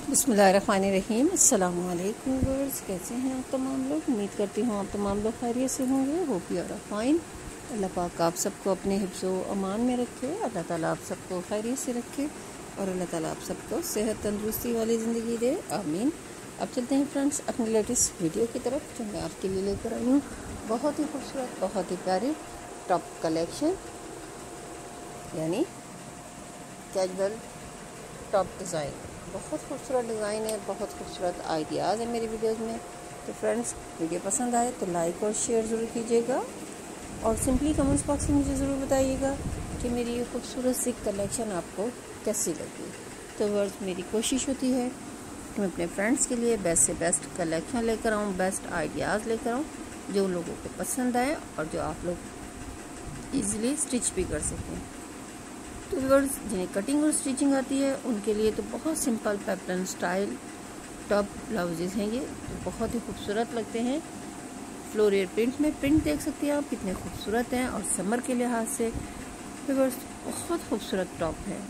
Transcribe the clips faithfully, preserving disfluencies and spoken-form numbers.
बिस्मिल्लाहिर्रहमानिर्रहीम। अस्सलाम वालेकुम व्यूअर्स, कैसे हैं आप तमाम लोग। उम्मीद करती हूँ आप तमाम लोग खैरियत से होंगे। Hope you are fine. अल्लाह पाक आप सबको अपने हिफ्ज़ व अमान में रखे। अल्लाह ताला आप सबको खैरियत से रखे और अल्लाह ताला आप सबको सेहत तंदुरुस्ती वाली ज़िंदगी दे, आमीन। अब चलते हैं फ्रेंड्स अपने लेटेस्ट वीडियो की तरफ, जो मैं आपके लिए लेकर आई हूँ। बहुत ही खूबसूरत, बहुत ही प्यारी टॉप कलेक्शन, यानी कैजुअल टॉप डिज़ाइन। बहुत खूबसूरत डिज़ाइन है, बहुत खूबसूरत आइडियाज़ है मेरी वीडियोस में। तो फ्रेंड्स, वीडियो पसंद आए तो लाइक और शेयर ज़रूर कीजिएगा और सिंपली कमेंट्स बॉक्स में मुझे ज़रूर बताइएगा कि मेरी ये खूबसूरत सी कलेक्शन आपको कैसी लगी। तो वर्स मेरी कोशिश होती है कि मैं अपने फ्रेंड्स के लिए बेस्ट से बेस्ट कलेक्शन लेकर आऊँ, बेस्ट आइडियाज़ लेकर आऊँ, जो लोगों को पसंद आए और जो आप लोग ईज़िली स्टिच भी कर सकें। तो व्यूअर्स, जिन्हें कटिंग और स्टिचिंग आती है उनके लिए तो बहुत simple pattern style top blouses हैं ये, तो बहुत ही खूबसूरत लगते हैं। फ्लोरियल प्रिंट में प्रिंट देख सकते हैं आप कितने खूबसूरत हैं, और समर के लिहाज से व्यूअर्स बहुत खूबसूरत टॉप है।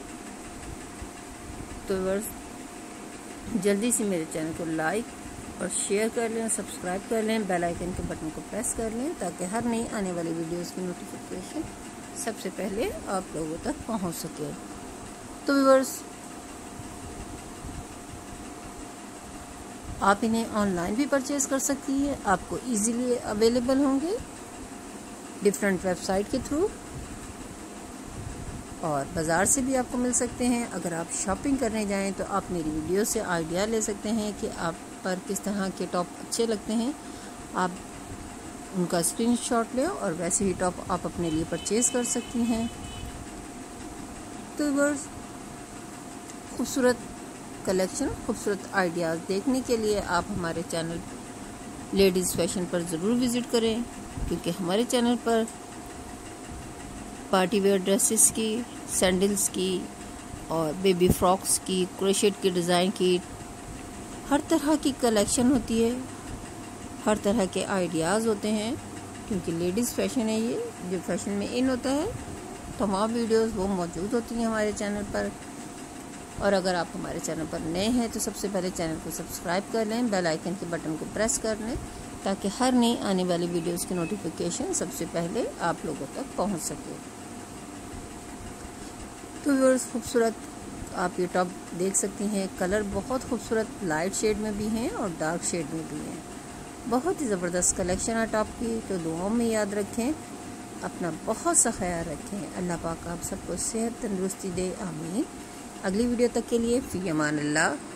तो व्यूअर्स, जल्दी से मेरे चैनल को लाइक और शेयर कर लें, सब्सक्राइब कर लें, बेल आइकन के बटन को प्रेस कर लें, ताकि हर नई आने वाली वीडियोस की नोटिफिकेशन सबसे पहले आप लोगों तक पहुंच सके। तो व्यूअर्स, आप इन्हें ऑनलाइन भी परचेज कर सकती है, आपको इजीली अवेलेबल होंगे डिफरेंट वेबसाइट के थ्रू, और बाज़ार से भी आपको मिल सकते हैं। अगर आप शॉपिंग करने जाएं तो आप मेरी वीडियो से आइडिया ले सकते हैं कि आप पर किस तरह के टॉप अच्छे लगते हैं। आप उनका स्क्रीनशॉट लें और वैसे ही टॉप आप अपने लिए परचेज कर सकती हैं। तो व्यूअर्स, खूबसूरत कलेक्शन, खूबसूरत आइडियाज़ देखने के लिए आप हमारे चैनल लेडीज़ फैशन पर ज़रूर विज़िट करें, क्योंकि हमारे चैनल पर पार्टी वेयर ड्रेसेस की, सैंडल्स की और बेबी फ्रॉक्स की, क्रोशेट की डिज़ाइन की हर तरह की कलेक्शन होती है, हर तरह के आइडियाज़ होते हैं। क्योंकि लेडीज़ फैशन है ये, जो फैशन में इन होता है, तमाम वीडियोस वो मौजूद होती हैं हमारे चैनल पर। और अगर आप हमारे चैनल पर नए हैं तो सबसे पहले चैनल को सब्सक्राइब कर लें, बेल आइकन के बटन को प्रेस कर लें, ताकि हर नई आने वाली वीडियोस की नोटिफिकेशन सबसे पहले आप लोगों तक पहुंच सके। तो व्यूअर्स, खूबसूरत आप ये टॉप देख सकती हैं। कलर बहुत खूबसूरत लाइट शेड में भी हैं और डार्क शेड में भी हैं। बहुत ही ज़बरदस्त कलेक्शन है टॉप की। तो दुआओं में याद रखें, अपना बहुत सा ख्याल रखें। अल्लाह पाक आप सबको सेहत तंदुरुस्ती दे, आमीन। अगली वीडियो तक के लिए फ़ी अमान अल्लाह।